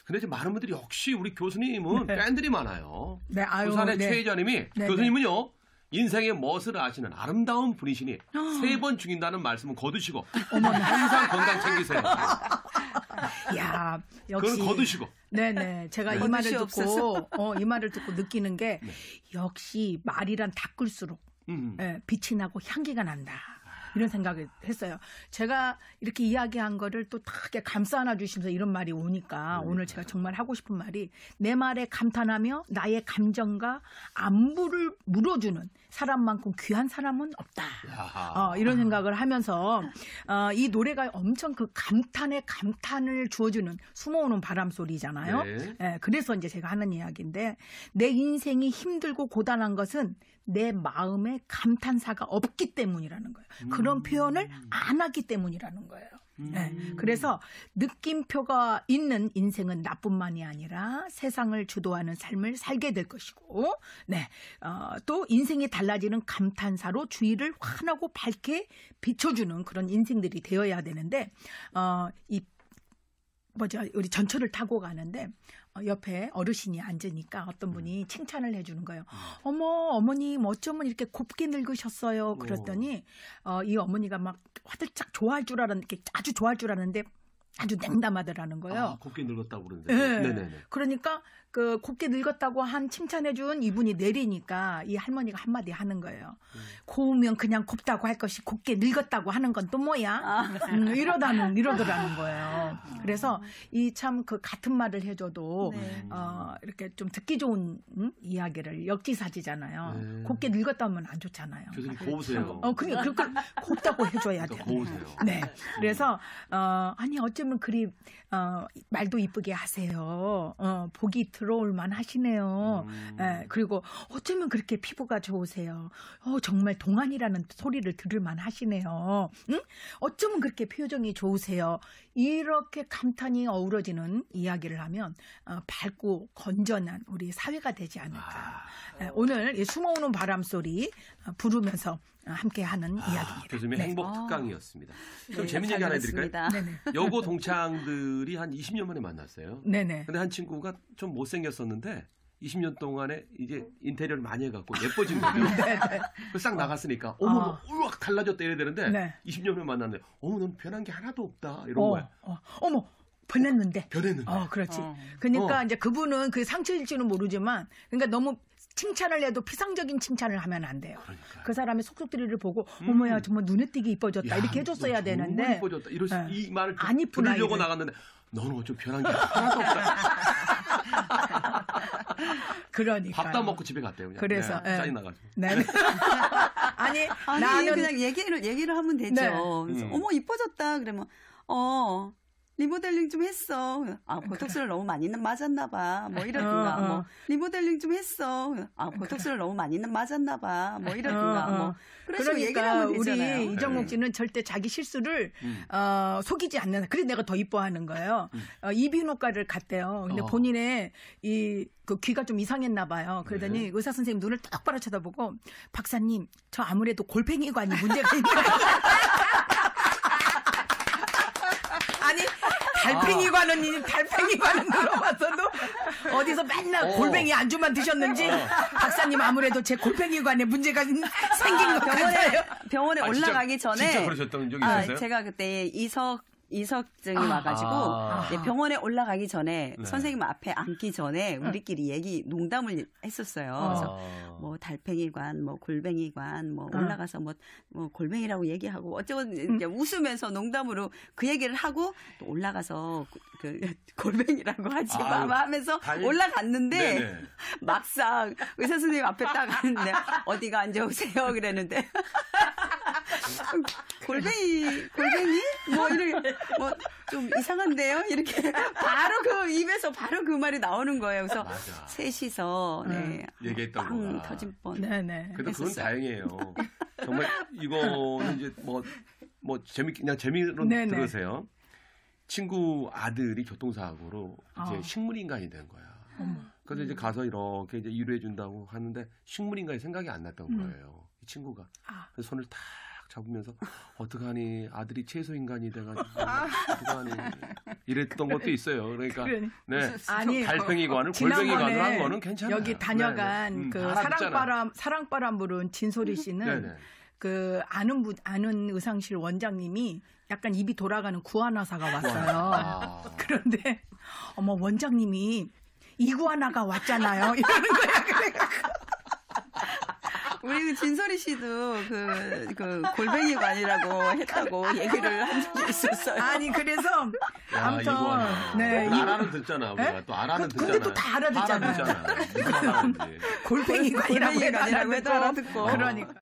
근데 이제 많은 분들이 역시 우리 교수님은 팬들이 많아요. 네, 아유, 부산의 네. 최혜자님이 네, 교수님은요. 인생의 멋을 아시는 아름다운 분이시니 3번 죽인다는 말씀은 거두시고 항상 건강 챙기세요. 야, 역시. 그건 거두시고. 네네. 제가 이 말을 듣고, 이 말을 듣고 느끼는 게, 역시 말이란 닦을수록, 빛이 나고 향기가 난다. 이런 생각을 했어요. 제가 이렇게 이야기한 거를 또 탁 감싸 안아주시면서 이런 말이 오니까 오늘 제가 정말 하고 싶은 말이 내 말에 감탄하며 나의 감정과 안부를 물어주는 사람만큼 귀한 사람은 없다. 이런 생각을 하면서 이 노래가 엄청 그 감탄에 감탄을 주어주는 숨어오는 바람 소리잖아요. 네. 네, 그래서 이제 제가 하는 이야기인데 내 인생이 힘들고 고단한 것은 내 마음에 감탄사가 없기 때문이라는 거예요. 그런 표현을 안 하기 때문이라는 거예요. 네. 그래서 느낌표가 있는 인생은 나뿐만이 아니라 세상을 주도하는 삶을 살게 될 것이고, 네. 또 인생이 달라지는 감탄사로 주위를 환하고 밝게 비춰주는 그런 인생들이 되어야 되는데, 우리 전철을 타고 가는데, 옆에 어르신이 앉으니까 어떤 분이 칭찬을 해주는 거예요. 어머님, 어쩌면 이렇게 곱게 늙으셨어요. 그랬더니, 이 어머니가 막 화들짝 좋아할 줄 알았는데, 아주 좋아할 줄 알았는데, 아주 냉담하더라는 거예요. 곱게 늙었다고 그러는데. 네. 네네네. 그러니까 그 곱게 늙었다고 한 칭찬해준 이분이 내리니까 이 할머니가 한마디 하는 거예요. 고우면 그냥 곱다고 할 것이 곱게 늙었다고 하는 건 또 뭐야? 이러더라는 거예요. 그래서 이 참 그 같은 말을 해줘도 이렇게 좀 듣기 좋은 이야기를 역지사지잖아요. 네. 곱게 늙었다면 안 좋잖아요. 교수님 고우세요. 그러니까 곱다고 해줘야 돼요. 고우세요. 네. 그래서 아니 어쩌면 그리 말도 이쁘게 하세요. 복이 들어올만 하시네요. 그리고 어쩌면 그렇게 피부가 좋으세요. 정말 동안이라는 소리를 들을만 하시네요. 응? 어쩌면 그렇게 표정이 좋으세요. 이렇게 감탄이 어우러지는 이야기를 하면 밝고 건전한 우리 사회가 되지 않을까. 오늘 이 숨어오는 바람소리 부르면서 함께하는 이야기입니다. 교수님의 네. 행복 특강이었습니다. 좀 재밌는 얘기 하나 해드릴까요? 네네. 여고 동창들이 한 20년 만에 만났어요. 네네. 근데 한 친구가 좀 못생겼었는데 20년 동안에 이제 인테리어를 많이 해갖고 예뻐진 거죠. 싹 나갔으니까 어머 우악 달라졌다 이래야 되는데 20년 만에 만났는데 어머 넌 변한 게 하나도 없다 이런 거야. 어머 변했는데. 그렇지. 그러니까 이제 그분은 그 상처일지는 모르지만 그러니까 너무 칭찬을 해도 피상적인 칭찬을 하면 안 돼요. 그러니까요. 그 사람의 속속들이를 보고 어머야 정말 눈에 띄게 이뻐졌다 이렇게 해줬어야 되는데 이뻐졌다. 이 말을 안 이쁜 들으려고 나갔는데 너는 어쩜 변한 게 하나도 없다. 그러니까 밥도 안 먹고 집에 갔대요. 그냥. 그래서 짜증 나가지고. 네. 아니 나는 그냥 얘기를 하면 되죠. 네. 그래서 어머 이뻐졌다 그러면 리모델링 좀 했어. 보톡스를 너무 많이 맞았나 봐. 뭐 이러든가. 리모델링 좀 했어. 보톡스를 너무 많이 맞았나 봐. 뭐 이러든가. 그런 식으로 얘기를 하면 되잖아요. 우리 이정목 씨는 절대 자기 실수를 속이지 않는. 그래서 내가 더 이뻐하는 거예요. 이비인후과를 갔대요. 근데 본인의 그 귀가 좀 이상했나 봐요. 그러더니 의사 선생님 눈을 똑바로 쳐다보고 박사님 저 아무래도 골팽이관이 문제가 있네요. 아니 달팽이관은 들어봤어도 어디서 맨날 골뱅이 안주만 드셨는지 박사님 아무래도 제 골뱅이관에 문제가 생긴 것 같아요. 병원에 올라가기 전에 진짜 그러셨던 적이 있었어요? 제가 그때 이석증이 와가지고 병원에 올라가기 전에 선생님 앞에 앉기 전에 우리끼리 농담을 했었어요. 그래서 뭐 달팽이관, 뭐 골뱅이관, 뭐 올라가서 뭐 골뱅이라고 얘기하고 어쩌고 이제 웃으면서 농담으로 그 얘기를 하고 또 올라가서 그 골뱅이라고 하지 마 하면서 올라갔는데 네네. 막상 의사 선생님 앞에 딱 갔는데 어디가 앉아오세요 그랬는데 골뱅이 뭐 이렇게 뭐 좀 이상한데요 이렇게 바로 그 입에서 바로 그 말이 나오는 거예요. 그래서 맞아. 셋이서 얘기했던 빵 거가. 터진 뻔. 네네. 그래도 그건 다행이에요. 정말 이거는 이제 뭐 그냥 재미로 들으세요. 친구 아들이 교통사고로 이제 식물인간이 된 거야. 그래서 이제 가서 이렇게 이제 위로해 준다고 하는데 식물인간이 생각이 안 났던 거예요. 이 친구가. 그래서 손을 탁 잡으면서 어떡하니 아들이 채소인간이 돼가지고 어떡하니 이랬던 것도 있어요. 그러니까 네. 아니 달팽이관을 골뱅이관을 한 거는 괜찮아요. 여기 다녀간 그 사랑바람 부른 진소리 씨는 그 아는 의상실 원장님이 약간 입이 돌아가는 구하나사가 왔어요. 그런데 어머 원장님이 이구아나가 왔잖아요. 이러는 거야. 우리 그 진솔이 씨도 그 골뱅이관이라고 했다고 얘기를 한 적이 있었어요. 아니 그래서 아무튼 네 알아는 듣잖아 우리가 또 알아는 듣잖아. 근데 또 다 알아듣잖아요. 골뱅이관이라고 해도 알아듣고. 그러니까.